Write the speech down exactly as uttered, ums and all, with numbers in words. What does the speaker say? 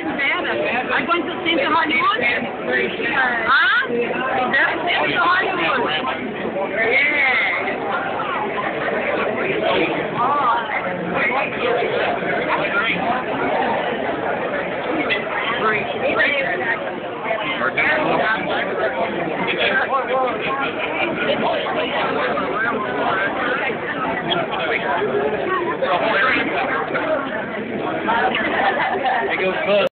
in Nevada. I'm going to sing to Hollywood. Huh? That's sing to Hollywood. Yeah. It goes fun.